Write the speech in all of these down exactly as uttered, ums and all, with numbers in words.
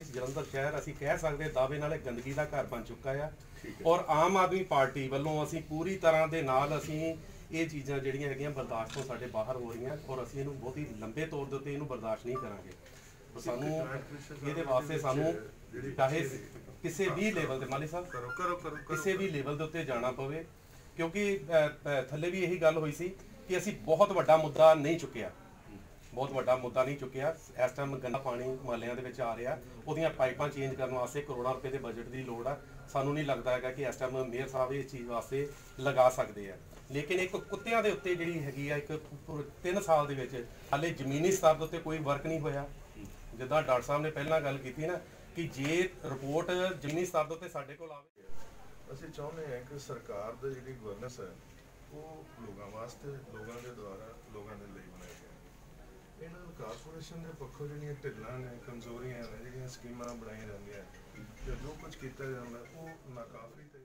जलंधर शहर असीं कह सकते दावे नाल गंदगी का घर बन चुका है और आम आदमी पार्टी वालों असीं पूरी तरह के नाल असीं ये चीज़ां जिहड़ियां हैगियां बर्दाश्त तो साडे बाहर हो रही और असीं इहनूं बहुत ही लंबे तौर दे उत्ते इहनूं बर्दाश्त नहीं करांगे। तो सानूं इहदे वास्ते सानूं चाहे किसी भी लेवल ते माली साहब किसी भी लेवल के उत्ते जाना पवे क्योंकि थल्ले भी यही गल हुई सी कि असीं बहुत वड्डा मुद्दा नहीं चुकिया बहुत वड्डा मुद्दा नहीं चुकिया। इस टाइम गंदा पानी मुहल्लियां दे विच आ रहा उहदियां पाइपां चेंज करने वास्ते करोड़ों रुपए के बजट की लोड़ आ। सानूं नहीं लगता है कि इस टाइम मेयर साहब इस चीज़ वास्ते लगा सकते हैं लेकिन एक कुत्तियां दे उत्ते जिहड़ी हैगी आ एक तीन साल दे विच हाले जमीनी स्तर दे उत्ते कोई वर्क नहीं होया। जिद्दां डॉक्टर साहब ने पहलां गल कीती ना कि जे रिपोर्ट जमीनी स्तर दे उत्ते साडे कोल आवे ਅਸੀਂ ਚਾਹੁੰਦੇ ਹਾਂ ਕਿ ਸਰਕਾਰ ਦੀ ਜਿਹੜੀ ਗਵਰਨੈਂਸ ਹੈ ਉਹ ਲੋਕਾਂ ਵਾਸਤੇ ਲੋਕਾਂ ਦੇ ਦੁਆਰਾ ਲੋਕਾਂ ਦੇ ਲਈ ਬਣਾਈ ਜਾਏ। ਇਹਨਾਂ ਨੂੰ ਕਾਰਪੋਰੇਸ਼ਨ ਦੇ ਪੱਖੋਂ ਜਿਹੜੀਆਂ ਢਿੱਲਾਂ ਨੇ ਕਮਜ਼ੋਰੀਆਂ ਨੇ ਜਿਹੜੀਆਂ ਸਕੀਮਾਂ ਬਣਾਈਆਂ ਜਾਂਦੀਆਂ ਤੇ ਜੋ ਕੁਝ ਕੀਤਾ ਜਾਂਦਾ ਉਹ ਨਾਕਾਫੀ ਤੇ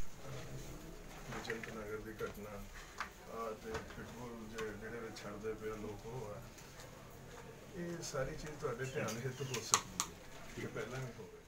ਬਚਨਤ ਨਗਰ ਦੀ ਘਟਨਾ ਆ ਤੇ ਪਿਟਬੁਲ ਜਿਹੜੇ ਵਿੱਚ ਛੱਡਦੇ ਪਏ ਲੋਕ ਉਹ ਆ ਇਹ ਸਾਰੀ ਚੀਜ਼ ਤੁਹਾਡੇ ਧਿਆਨ ਹਿੱਤ ਹੋ ਸਕਦੀ ਹੈ ਕਿ ਪਹਿਲਾਂ ਨਹੀਂ ਹੋਵੇ।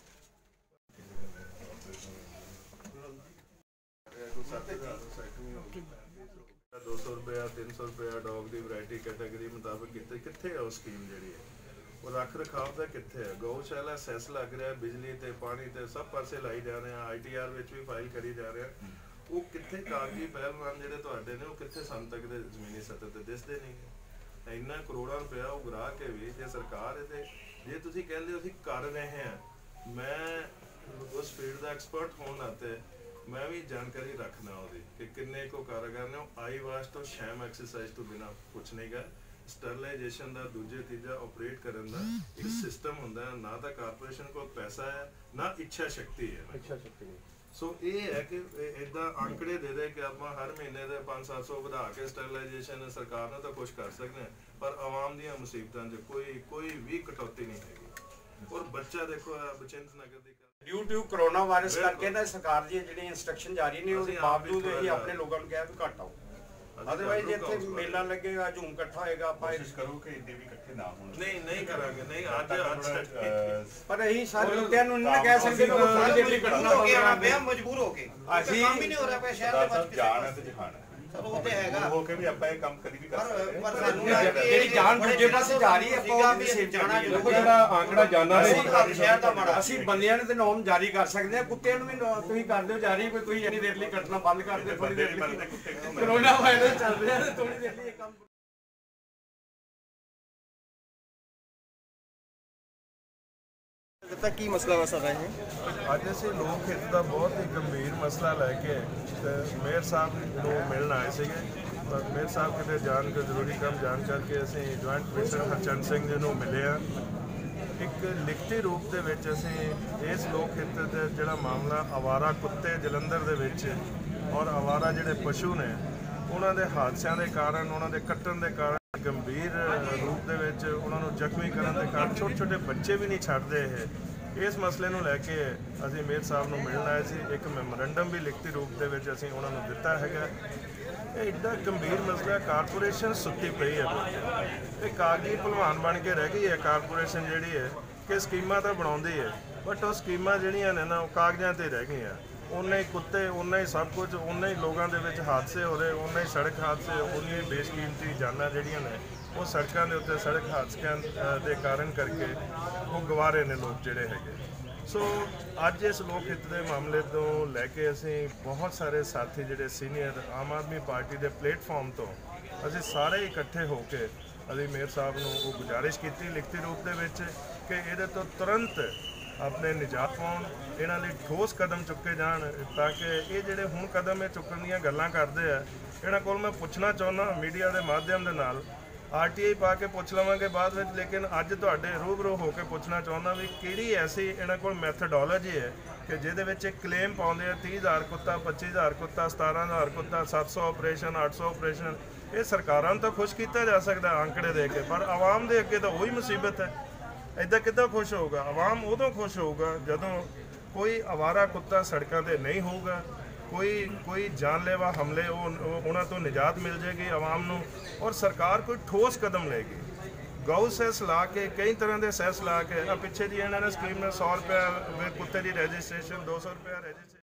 दो सौ रुपया तीन सौ रुपया डॉग की वैरायटी कैटेगरी मुताबिक कितने कितने है वो स्कीम जी वो रख रखाव का कितने है गौशाला सैस लग रहा है बिजली ते पानी ते सब पासे लाई जा रहे हैं आई टी आर भी फाइल करी जा रहे हैं वो कितने कागजी पहलवान जोड़े तो ने वो कितने सन तक दे जमीनी सतह पर दिसते नहीं इन्ना करोड़ों रुपया वो गिरा के भी जो सरकार है जे तुम कहते हो कर रहे हैं मैं उस फील्ड का एक्सपर्ट होने नाते मैं भी जानकारी रखना वो कि किन्ने को कारागार ने आई वाश तो शैम एक्सरसाइज तो बिना कुछ नहीं गया स्टरलाइजेशन का दूजे तीजा ऑपरेट करने का एक सिस्टम होंदा है ना तो कारपोरेशन को पैसा है ना इच्छा शक्ति है इच्छा शक्ति सो ये है कि इदा आंकड़े दे दे कि आप हर महीने के पाँच सत्त सौ बढ़ा के स्टरलाइजेशन सरकार ने तो कुछ कर सकते हैं पर आवाम दी मुसीबतों से कोई कोई भी कटौती नहीं हैगी। और बच्चा देखो बचिंत नगर की ड्यू टू कोरोना वायरस करके ना सरकार दी जिहड़ी इंस्ट्रक्शन जारी ने उसके बावजूद ही अपने लोगों को कहा भी घट आओ अदरवाइज जिथे मेला लगेगा झूम इकट्ठा होएगा आप कोशिश करो कि इन्ने भी इकट्ठे ना होण नहीं नहीं करांगे नहीं आज आज पर अही सारे लोगों ਨੂੰ नहीं कह सकते कि थोड़ी देर ਲਈ ਕੱਟਣਾ ਹੋਗਾ ਮੈਂ ਮਜਬੂਰ ਹੋ ਕੇ ਅਸੀਂ ਕੰਮ ਹੀ ਨਹੀਂ ਹੋ ਰਿਹਾ ਪਿਆ ਸ਼ਹਿਰ ਦੇ ਵਿੱਚ ਜਾਣਾ ਤੇ ਦਿਖਾਣਾ ਉਹ ਤੇ ਹੈਗਾ ਹੋ ਕੇ ਵੀ ਆਪਾਂ ਇਹ ਕੰਮ ਕਰੀ ਵੀ ਕਰ ਸਕਦੇ ਪਰ ਸਾਨੂੰ ਜਿਹੜੀ ਜਾਨ ਦੂਜੇ ਪਾਸੇ ਜਾ ਰਹੀ ਹੈ ਆਪਾਂ ਵੀ ਸੇਫ ਜਾਣਾ ਦੇਖੋ ਜਿਹੜਾ ਆંકੜਾ ਜਾਨਾਂ ਦੇ ਸ਼ਹਿਰ ਦਾ ਮਾੜਾ ਅਸੀਂ ਬੰਦਿਆਂ ਨੇ ਤੇ ਨੋਮ ਜਾਰੀ ਕਰ ਸਕਦੇ ਆ ਕੁੱਤਿਆਂ ਨੂੰ ਵੀ ਤੁਸੀਂ ਕਰ ਦਿਓ ਜਾਰੀ ਕੋਈ ਤੁਸੀਂ ਇੰਨੀ ਦੇਰ ਲਈ ਕੱਟਣਾ ਬੰਦ ਕਰ ਦਿਓ ਥੋੜੀ ਦੇਰ ਲਈ ਕੋਰੋਨਾ ਵਾਇਰਸ ਚੱਲ ਰਿਹਾ ਹੈ ਥੋੜੀ ਦੇਰ ਲਈ ਇਹ ਕੰਮ तक की मसला वसा रहे ਅੱਜ ਅਸੀਂ ਲੋਕ ਹਿੱਤ ਦਾ ਬਹੁਤ ਹੀ ਗੰਭੀਰ ਮਸਲਾ ਲੈ ਕੇ ਮੇਅਰ ਸਾਹਿਬ ਨੂੰ ਮਿਲਣ ਆਏ ਸੀਗੇ ਪਰ ਮੇਅਰ ਸਾਹਿਬ ਕਿਤੇ ਜਾਣ ਕੇ ਜ਼ਰੂਰੀ ਕੰਮ ਜਾਣ ਕਰਕੇ ਅਸੀਂ ਜੁਆਇੰਟ ਕਮਿਸ਼ਨਰ ਹਰਚੰਦ ਸਿੰਘ ਜੀ ਨੂੰ ਮਿਲੇ ਆ। ਇੱਕ ਲਿਖਤੀ ਰੂਪ ਦੇ ਵਿੱਚ ਅਸੀਂ ਇਸ ਲੋਕ ਹਿੱਤ ਦਾ ਜਿਹੜਾ ਮਾਮਲਾ ਅਵਾਰਾ ਕੁੱਤੇ ਜਲੰਧਰ ਦੇ ਵਿੱਚ ਔਰ ਅਵਾਰਾ ਜਿਹੜੇ ਪਸ਼ੂ ਨੇ ਉਹਨਾਂ ਦੇ ਹਾਦਸਿਆਂ ਦੇ ਕਾਰਨ ਉਹਨਾਂ ਦੇ ਕੱਟਣ ਦੇ ਕਾਰਨ ਗੰਭੀਰ ਰੂਪ ਦੇ ਵਿੱਚ ਉਹਨਾਂ ਨੂੰ ਜ਼ਖਮੀ ਕਰਨ ਦੇ ਕਾਰਨ ਛੋਟੇ ਛੋਟੇ ਬੱਚੇ ਵੀ ਨਹੀਂ ਛੱਡਦੇ ਇਹ ਇਸ ਮਸਲੇ ਨੂੰ ਲੈ ਕੇ ਅਸੀਂ ਮੇਅਰ ਸਾਹਿਬ ਨੂੰ ਮਿਲਣ ਆਏ ਸੀ। ਇੱਕ ਮੈਮੋਰੈਂਡਮ ਵੀ ਲਿਖਤੀ ਰੂਪ ਦੇ ਵਿੱਚ ਅਸੀਂ ਉਹਨਾਂ ਨੂੰ ਦਿੱਤਾ ਹੈਗਾ। ਇਹ ਇੱਡਾ ਗੰਭੀਰ ਮਸਲਾ ਕਾਰਪੋਰੇਸ਼ਨ ਸੁੱਤੀ ਪਈ ਹੈ ਇਹ ਕਾਗਜ਼ੀ ਭਲਵਾਨ ਬਣ ਕੇ ਰਹਿ ਗਈ ਹੈ ਕਾਰਪੋਰੇਸ਼ਨ ਜਿਹੜੀ ਹੈ ਕਿ ਸਕੀਮਾਂ ਤਾਂ ਬਣਾਉਂਦੀ ਹੈ ਬਟ ਉਹ ਸਕੀਮਾਂ ਜਿਹੜੀਆਂ ਨੇ ਨਾ ਉਹ ਕਾਗਜ਼ਾਂ ਤੇ ਰਹਿ ਗਈਆਂ। उन्ने ही कुत्ते उन्ना ही सब कुछ उन्ने ही लोगों के हादसे हो रहे उन्ने ही सड़क हादसे उन्नी ही बेशकीमती जाना जड़ियाँ ने वो सड़कों के उत्ते सड़क हादसों के कारण करके वो गवा रहे हैं लोग जोड़े है। सो अज इस लोक हित के मामले तो लैके असी बहुत सारे साथी जोड़े सीनियर आम आदमी पार्टी के प्लेटफॉर्म तो असी सारे इकट्ठे होकर अभी मेयर साहब को वो गुजारिश की लिखती रूप के कि ये तो तुरंत अपने निजात पाउन इन्हां लई ठोस कदम चुके जान ताकि ये जिहड़े हुण कदम चुकण दीयां गल्लां करदे आ इन्हां कोल मैं पुछना चाहुंदा मीडिया के माध्यम दे नाल आर टी आई पा के पुछ लवांगे बाद में लेकिन अज तुहाडे रूबरू होकर पुछना चाहुंदा भी किहड़ी ऐसी इन्हां कोल मैथडोलॉजी है कि जिहदे विच क्लेम पाउंदे आ तीह हज़ार कुत्ता पच्ची हज़ार कुत्ता सतारह हज़ार कुत्ता सत्त सौ ऑपरेशन अठ सौ ऑपरेशन ये सरकारां नूं तां खुश किया जा सकदा आंकड़े दे के पर आवाम दे अगे तां उही मुसीबत है। इदा कितना खुश होगा आवाम उदों खुश होगा जदों कोई आवारा कुत्ता सड़कों पर नहीं होगा कोई कोई जानलेवा हमले उन्होंने तो निजात मिल जाएगी आवाम नूं और सरकार कोई ठोस कदम लेगी ਗਊ ਸੈਸ ਲਾ ਕੇ ਕਈ ਤਰ੍ਹਾਂ ਦੇ ਸੈਸ ਲਾ ਕੇ ਆ ਪਿੱਛੇ ਜੀ ਇਹਨਾਂ ਨੇ ਸਕੀਮ ਨੇ ਸੌ ਰੁਪਇਆ ਕੁੱਤੇ ਦੀ ਰਜਿਸਟ੍ਰੇਸ਼ਨ ਦੋ ਸੌ ਰੁਪਇਆ ਰਜਿਸਟ੍ਰੇਸ਼ਨ